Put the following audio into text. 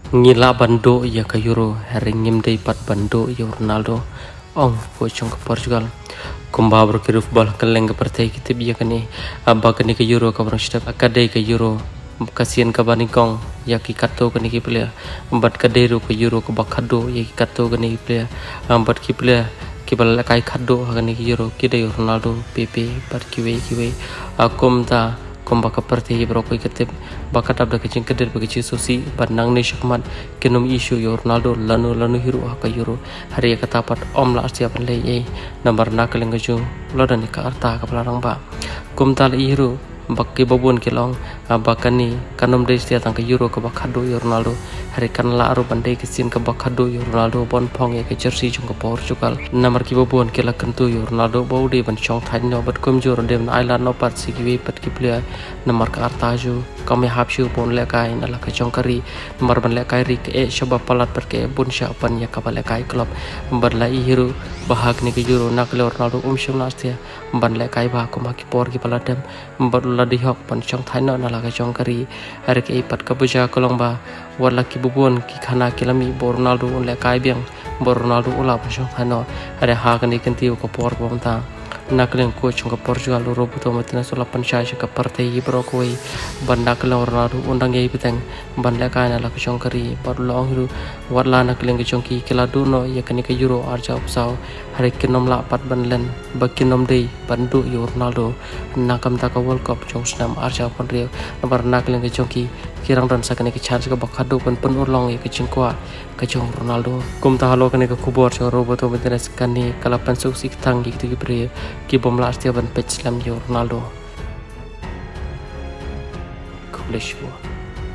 ngila bando ya ka Euro hari ngimdei pat bando ya Ronaldo ong pocong ke Portugal kumba bro ke football keleng ke partai kita biya kani abba kani ke Euro ka bro step akadai ke Euro kasian ka banikong ya ki kato kani ki player ambat kadai ro ke Euro ka bakado ya ki kato kani ki player ambat ki player ki bal kai khado kani ki Euro ki dai Ronaldo Pepe pat kiwe akum ta komba ka partai bro ko ikatip bakat abda kecing keder bagi sosi banang ne shakman kenom isu yo Ronaldo lanu hiru ka Euro hari ka tapat om la siap le ye nomor nakaleng ju lodan ka arta ka pelarang ba kumtal iru bakki babun kilong bakani kanom de stia tang ka Euro ka bakado yo Ronaldo hari kan la aru bandai kesin ka bakado yo Ronaldo bon phong ye ka jersey jung ka Portugal nomor ki babun kila kentu yo Ronaldo bau de ban chong thain no bat kum jor dem island no pat sikiwe pat ki player nomor ka arta ju kami hapshu pun lekai nala ka chong kari nomor ban lekai ri ke shaba palat per ke bun sha pan ya ka lekai club badla hiru bahag ni ke Euro nak le Ronaldo shum nastia ban lekai ba ko ma ki por ki paladem badla di hok pan chong thain no nala ka chong kari har ke pat ka buja kolong ba wala ki bubun ki khana kilami bo Ronaldo lekai biang bo Ronaldo ula pa chong thain no are ha kan ikanti ko por bom ta nakleng ko chung ka Portugal ro buto matina sola pansha ka partai bro koi banda kala Ronaldo undang ye bitang banda ka na la ka chung kari par long ru warla nakleng chung ki kala du no ye kani ka Euro arja usau hari kinom la pat banlen bakinom dei bandu yo Ronaldo nakam ta ka World Cup chung snam arja pon rio bar nakleng chung ki kirang dan sakane ki chance ka bakado pun urlong ye ka chingkwa ka chung Ronaldo kum ta halo kani ka kubor so ro buto matina skani kala pansuk sik tang ki ki pre ki bom last dia ban page lam yo Ronaldo Kulishwa